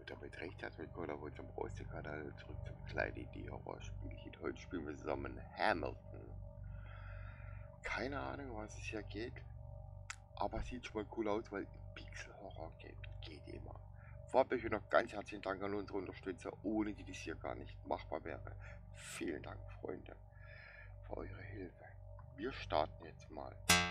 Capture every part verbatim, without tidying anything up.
Und damit recht herzlich willkommen auf unserem Roste-Kanal zurück zum kleinen Indie-Horror-Spielchen. Heute spielen wir zusammen Hamilton. Keine Ahnung, was es hier geht, aber sieht schon mal cool aus, weil Pixel-Horror geht, geht immer. Vorab noch ganz herzlichen Dank an unsere Unterstützer, ohne die das hier gar nicht machbar wäre. Vielen Dank, Freunde, für eure Hilfe. Wir starten jetzt mal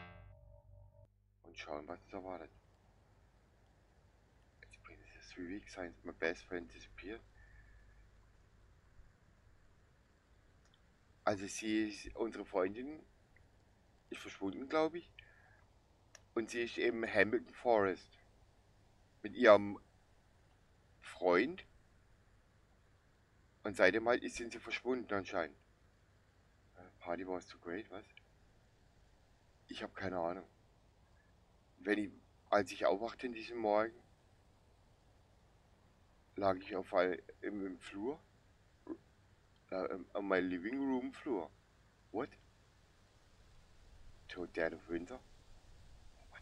und schauen, was uns erwartet. It's been three weeks since my best friend disappeared. Also sie ist, unsere Freundin ist verschwunden, glaube ich. Und sie ist eben Hamilton Forest mit ihrem Freund. Und seitdem halt sind sie verschwunden anscheinend. Party was too great, was? Ich habe keine Ahnung. Wenn ich, als ich aufwachte in diesem Morgen, lag ich auf ein, im, im Flur, äh, an meinem Living Room Flur. What? To Dead of Winter? What?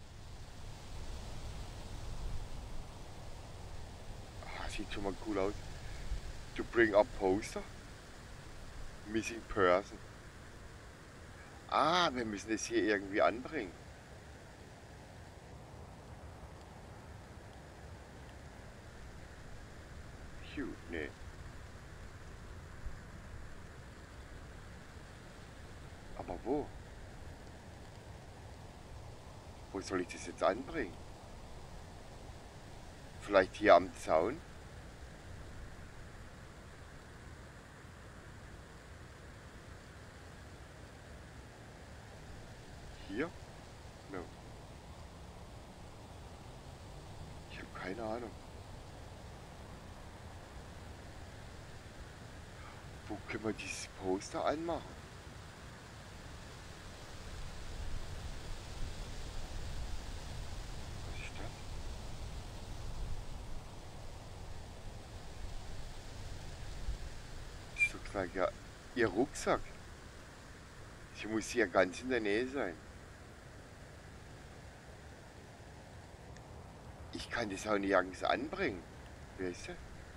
Ah, sieht schon mal cool aus. To bring up poster? Missing person. Ah, wir müssen das hier irgendwie anbringen. Cute, nee. Aber wo? Wo soll ich das jetzt anbringen? Vielleicht hier am Zaun? Hier? No. Ich habe keine Ahnung. Wo können wir dieses Poster anmachen? Was ist das? Das looks like ja ihr Rucksack. Sie muss hier ganz in der Nähe sein. Ich kann das auch nirgends anbringen. Weißt du?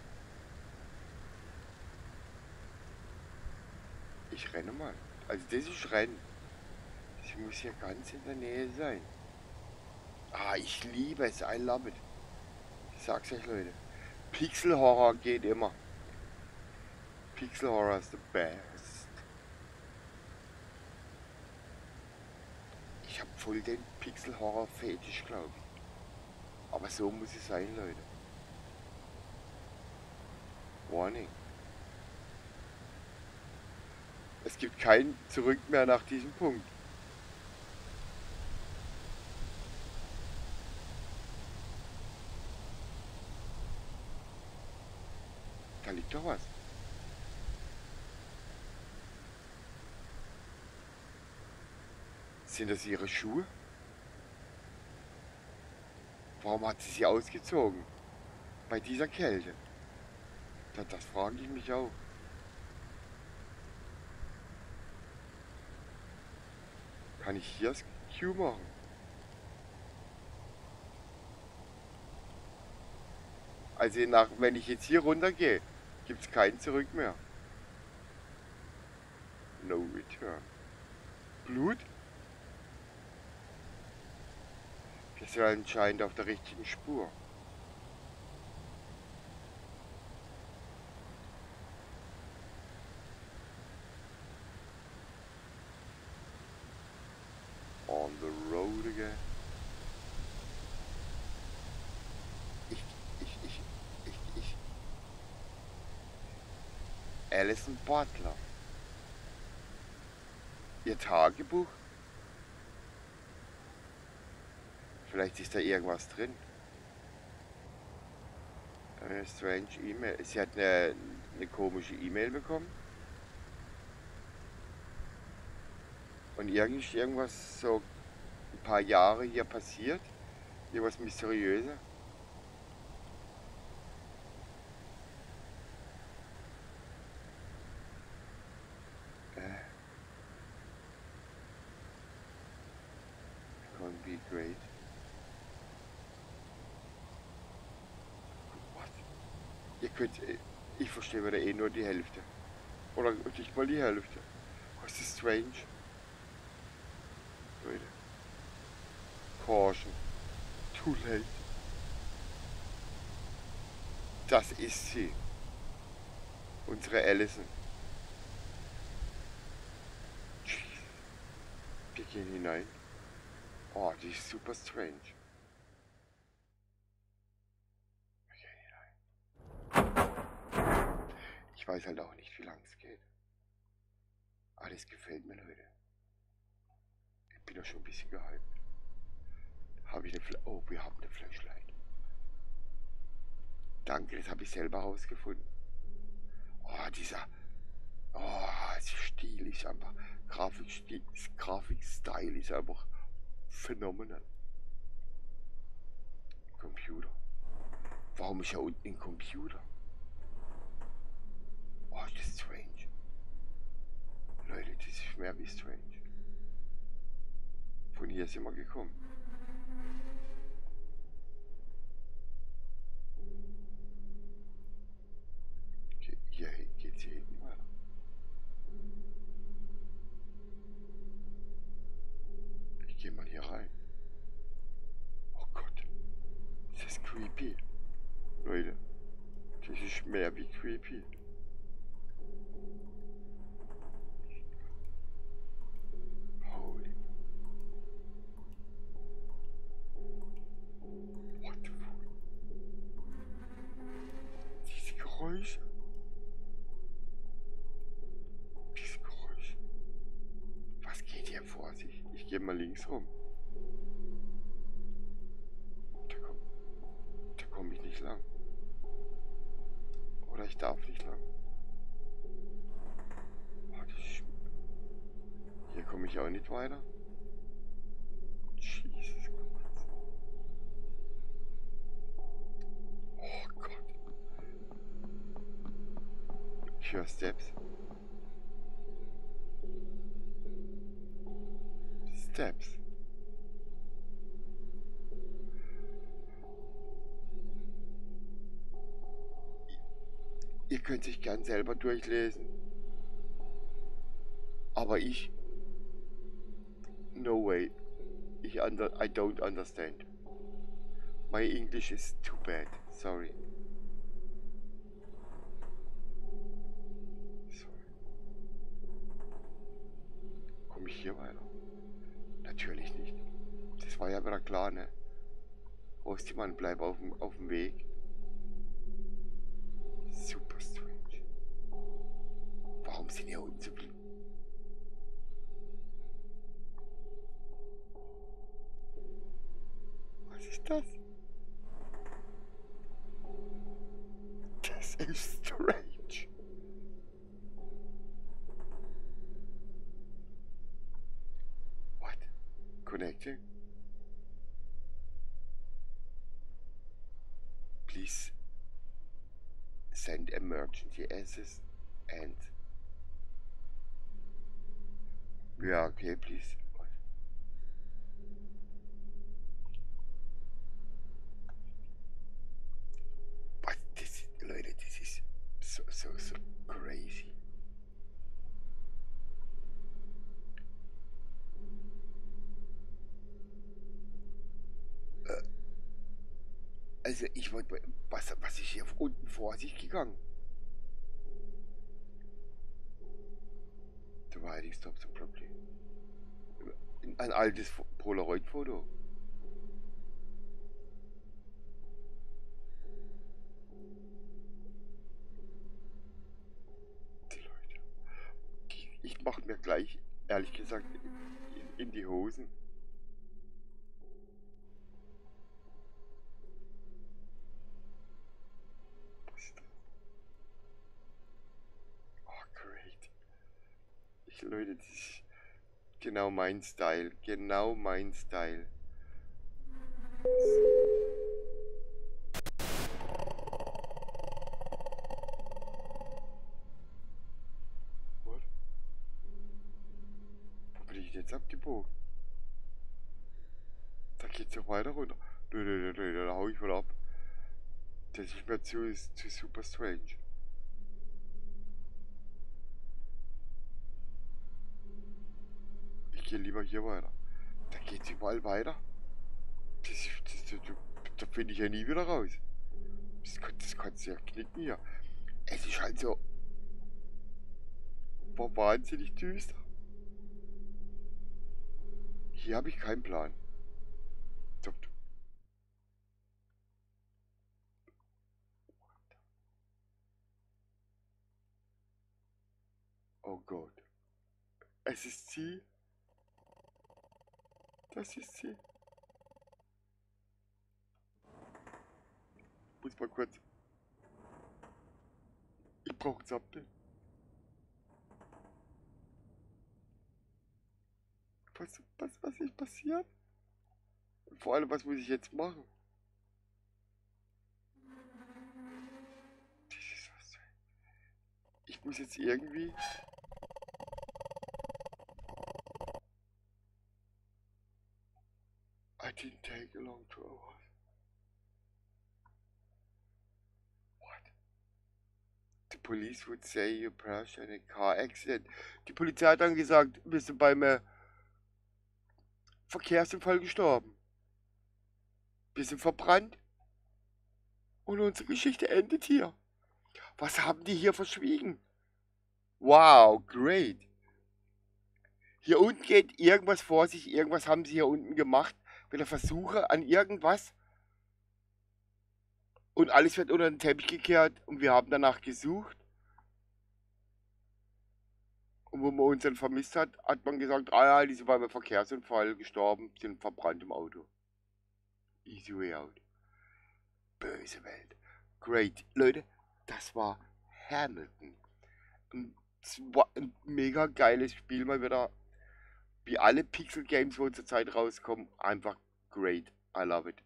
Ich renne mal. Also das ist Rennen. Sie muss hier ganz in der Nähe sein. Ah, ich liebe es. I love it. Ich sag's euch, Leute. Pixel Horror geht immer. Pixel Horror is the best. Ich habe voll den Pixel Horror Fetisch, glaube ich. Aber so muss es sein, Leute. Warning. Es gibt kein Zurück mehr nach diesem Punkt. Da liegt doch was. Sind das ihre Schuhe? Warum hat sie sie ausgezogen? Bei dieser Kälte? Das, das frage ich mich auch. Kann ich hier das Q machen? Also nach, wenn ich jetzt hier runter gehe, gibt es kein Zurück mehr. No return. Blut? Wir sind anscheinend auf der richtigen Spur. On the road again. Ich, ich, ich, ich, ich. Alison Butler. Ihr Tagebuch? Vielleicht ist da irgendwas drin. Eine strange E-Mail. Sie hat eine, eine komische E-Mail bekommen. Und irgendwie irgendwas so ein paar Jahre hier passiert. Irgendwas Mysteriöses. Äh. Gonna be great. What? Ihr könnt, äh, ich verstehe wieder eh nur die Hälfte. Oder nicht mal die Hälfte. Was ist strange? Leute. Caution. Too late. Das ist sie. Unsere Allison. Wir gehen hinein. Oh, die ist super strange. Wir gehen hinein. Ich weiß halt auch nicht, wie lange es geht. Aber das gefällt mir, Leute. Ich bin doch schon ein bisschen gehypt. Habe ich eine Fl Oh, wir haben eine Flashlight. Danke, das habe ich selber rausgefunden. Oh, dieser... Oh, Stil ist einfach... Grafikstil, Grafikstyle ist einfach phänomenal. Computer. Warum ist ja unten ein Computer? Oh, das ist strange. Leute, das ist mehr wie strange. Von hier sind wir gekommen. Okay, hier geht's hier hinten weiter. Ich gehe mal hier rein. Oh Gott. Das ist creepy. Leute, das ist mehr wie creepy. Holy. What the fuck? Diese Geräusche. Diese Geräusche. Was geht hier vor sich? Ich gehe mal links rum. Da komme da komm ich nicht lang. Oder ich darf nicht lang. Oh, das ist... Hier komme ich auch nicht weiter. Jesus Christ. Oh Gott. Ich höre Steps. Steps. Ihr könnt sich gern selber durchlesen. Aber ich... No way. Ich under, I don't understand. My English is too bad. Sorry. Sorry. Komme ich hier weiter? Natürlich nicht. Das war ja wieder klar, ne? Rostimann, bleib auf dem, auf dem Weg. Super strange. Warum sind hier unten so viele? Was ist das? Das ist strange. What? Connecting? Please send emergency access and... Ja, okay, please. But this, Leute, this is so, so, so crazy. Äh, also ich wollte, was, was ist hier unten vor sich gegangen? The writing stops abruptly. Ein altes Polaroid-Foto. Die Leute. Ich mach mir gleich, ehrlich gesagt, in, in die Hosen. Was ist das? Oh, great. Ich, Leute, das ist genau mein Style. Genau mein Style. What? Wo bin ich jetzt abgebogen? Da geht's doch weiter runter. Nö, nö, nö, nö, da hau ich mal ab. Das ist mir zu, zu super strange. Ich gehe lieber hier weiter. Da geht's überall weiter. Das, das, das, das, da finde ich ja nie wieder raus. Das, kann- das kannst du ja knicken hier. Es ist halt so war wahnsinnig düster. Hier habe ich keinen Plan. Stopp. Oh Gott. Es ist sie. Das ist sie. Muss mal kurz. Ich brauche ein Subbild. Was, was, was ist passiert? Und vor allem, was muss ich jetzt machen? Das ist so strange. Ich muss jetzt irgendwie. I didn't take a long to arrive. What? The police would say you crashed in a car accident. Die Polizei hat dann gesagt, wir sind beim äh, Verkehrsunfall gestorben. Wir sind verbrannt. Und unsere Geschichte endet hier. Was haben die hier verschwiegen? Wow, great. Hier unten geht irgendwas vor sich. Irgendwas haben sie hier unten gemacht. Wieder Versuche an irgendwas. Und alles wird unter den Teppich gekehrt. Und wir haben danach gesucht. Und wo man uns dann vermisst hat, hat man gesagt, ah ja, die sind beim Verkehrsunfall gestorben, sind verbrannt im Auto. Easy way out. Böse Welt. Great. Leute, das war Hamilton. Ein, ein mega geiles Spiel mal wieder. Wie alle Pixel Games, wo zurzeit rauskommen, einfach great. I love it.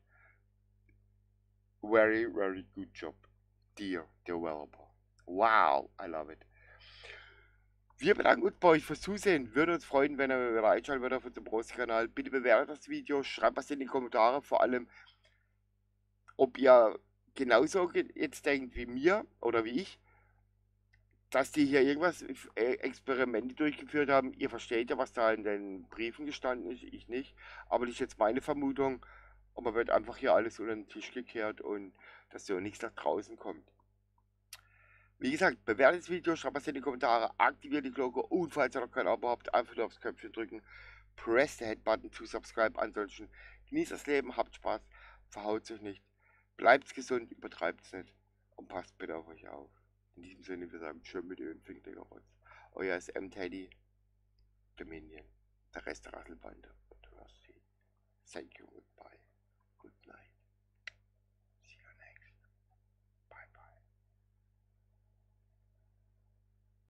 Very, very good job. Dear Developer. Wow, I love it. Wir bedanken uns bei euch fürs Zusehen. Würde uns freuen, wenn ihr wieder einschalten würdet auf unserem Browser-Kanal. Bitte bewertet das Video, schreibt was in die Kommentare, vor allem, ob ihr genauso jetzt denkt wie mir oder wie ich, dass die hier irgendwas äh, Experimente durchgeführt haben. Ihr versteht ja, was da in den Briefen gestanden ist, ich nicht. Aber das ist jetzt meine Vermutung. Und man wird einfach hier alles unter den Tisch gekehrt und dass so nichts nach draußen kommt. Wie gesagt, bewertet das Video, schreibt was in die Kommentare, aktiviert die Glocke und falls ihr noch kein Abo habt, einfach nur aufs Köpfchen drücken. Press the Head-Button to subscribe. Ansonsten genießt das Leben, habt Spaß, verhaut euch nicht, bleibt gesund, übertreibt es nicht und passt bitte auf euch auf. In diesem Sinne, wir sagen schön mit dem Finklingerrotz. Euer ist M-Teddy, Dominion, der Rest der Rasselbande. Thank you, goodbye.